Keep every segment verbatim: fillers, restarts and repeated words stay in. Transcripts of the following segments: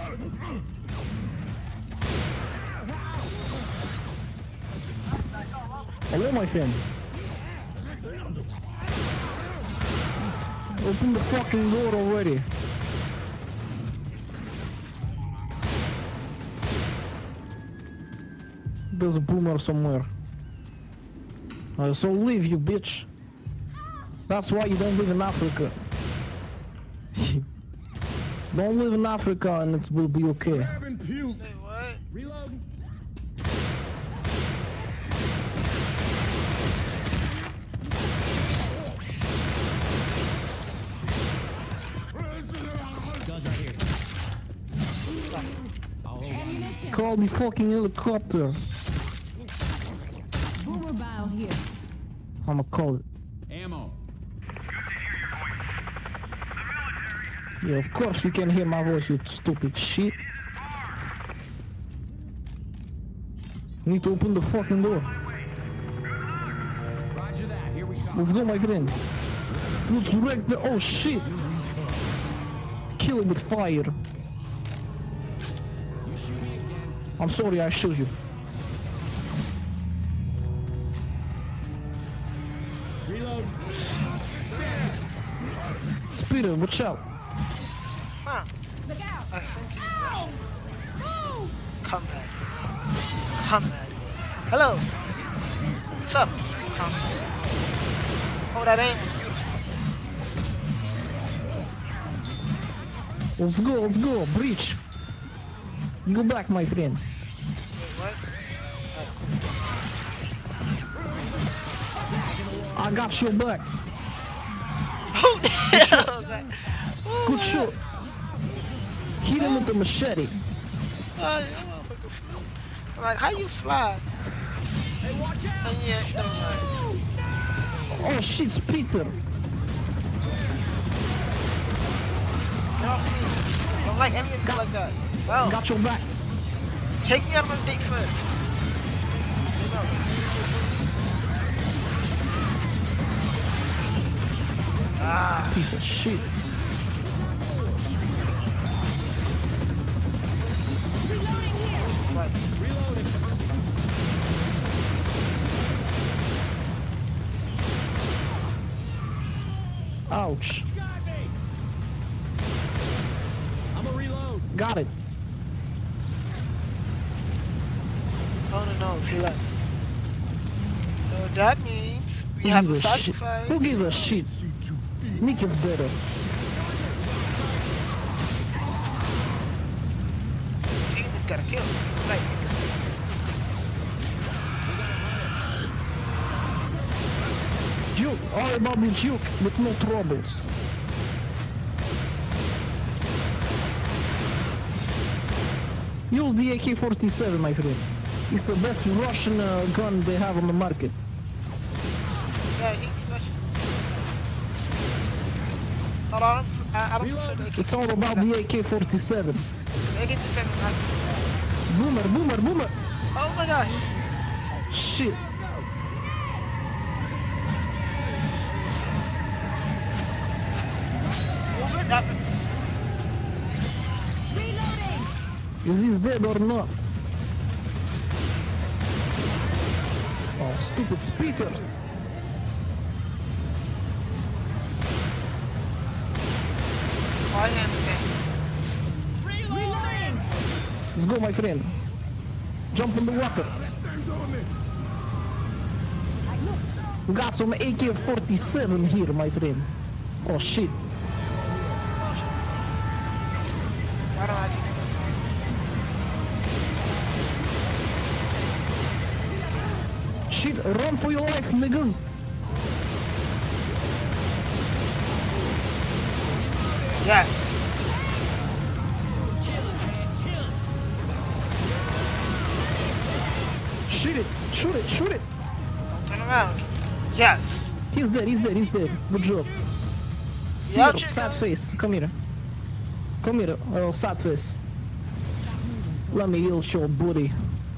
Hello, my friend. Open the fucking door already. There's a boomer somewhere. Uh, so leave, you bitch. That's why you don't live in Africa. Don't live in Africa and it will be okay. Hey, what? Reload. Call the fucking helicopter. Boomer bow here. I'ma call it. Ammo. Yeah, of course you can hear my voice, you stupid shit. You need to open the fucking door. Roger that. Here we go. Let's go, my friend. Let's wreck the... Oh shit! Kill him with fire. You shoot me again. I'm sorry I shot you. Reload. Speeder, watch out. Huh. Look out. I think Ow! Move! come back. Come back. Hello. What's up? Come. Oh, that aim was Let's beautiful. go, let's go, breach. Go back, my friend. Wait, what? I got your back. Oh, the hell was that? Oh, Good my shot. Hit him with the machete. God. Oh, yeah, motherfucker flew. I'm like, how you fly? Hey, watch out. And yeah, never mind. Oh shit, it's Peter. Get off me. Don't like anything like that. Well, Got your back. take me out of my dick first. Ah, Piece of shit. Reloading here. what? Reloading. Ouch. Got me. I'm a reload. Got it. Oh no, no, he left. So that means we Who have gives a a shit? sacrifice. Who gives a shit? Nick is better. He just gotta kill him. Right. Juke, all about the juke with no troubles. Use the A K forty-seven, my friend. It's the best Russian uh, gun they have on the market. Yeah, he Hold on, I, I don't prefer It's all about the A K forty-seven. A K forty-seven. Boomer, boomer, boomer. Oh my god. Shit. Move it up. Reloading. Is he dead or not? Oh, stupid speaker. I am Reloading. Let's go, my friend. Jump in the water. We got some A K forty-seven here, my friend. Oh shit. Why don't I do Shit, run for your life, niggas. Yeah. Shoot it, shoot it, shoot it. Turn around. Yes. He's dead, he's dead, he's dead. Good job. Yeah, Here, chico. sad face, come here. Come here, oh, sad face. Let me heal your booty.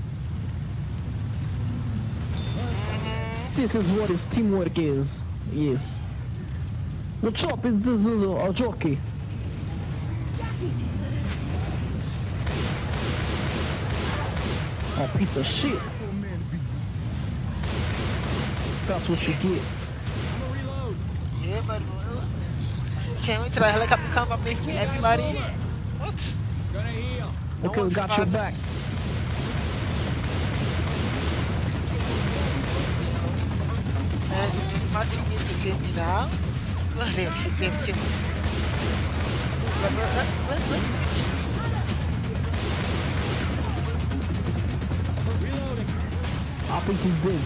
This is what his teamwork is. Yes. What's up? Is this is a, a jockey? Oh, piece of shit. That's what you get. I'm a reload. Yeah, but can't wait till that helicopter come up and everybody. What? Gonna heal. No Okay, we one got your survived. back. And my team needs to get me now. Look at him, hit him, hit him. Look, look, look, look, look. Reloading. I think he's dead.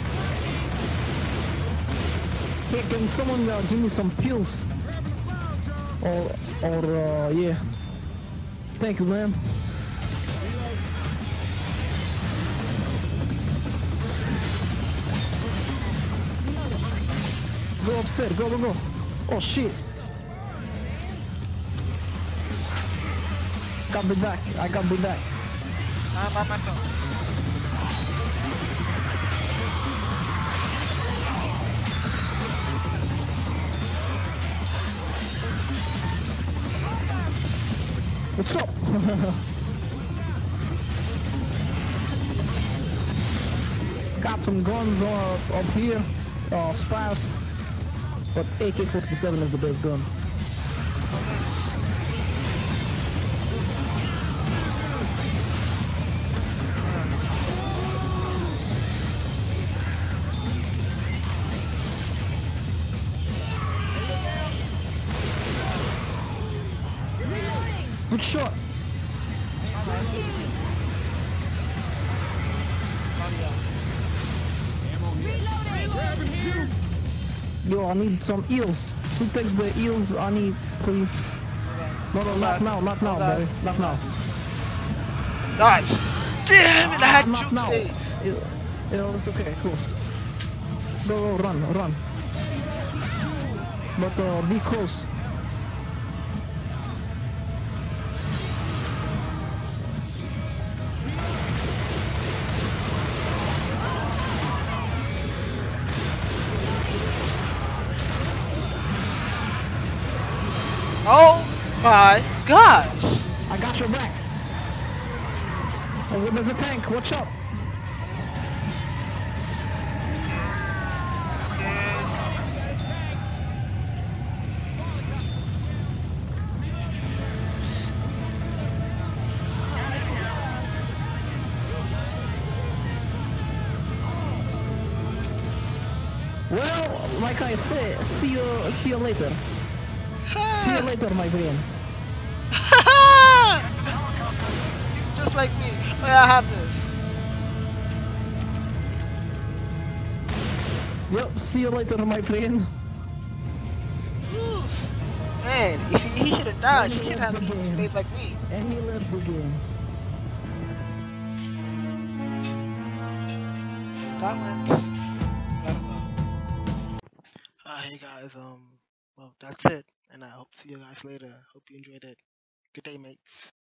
Hey, can someone uh, give me some pills? Or, or, uh, yeah. Thank you, man. Go upstairs, go, go, go. Oh, shit. Got me back, I got me back. I'm by myself. What's up? Got some guns uh, up here, uh, spies, but A K forty-seven is the best gun. Good shot. Grabbing here. Yo, I need some eels. Who takes the eels? I need, please. No, no, not now, not now, Okay. baby. Not now. Nice. Damn it, I had Not two now. days. You know, it's okay, cool. Go, go, run, run. But uh, be close. Oh my gosh. I got your back. Oh, there's a tank. Watch out. Well, like I said, see you, see you later. See you later, my friend. Just like me. Oh yeah, I have this. Yep, see you later, my friend. Whew. Man, he, he should have died. He should have stayed like me. And he left the game. That went. Gotta go. Uh, hey guys, um, well, that's it. And I hope to see you guys later. Hope you enjoyed it. Good day, mates.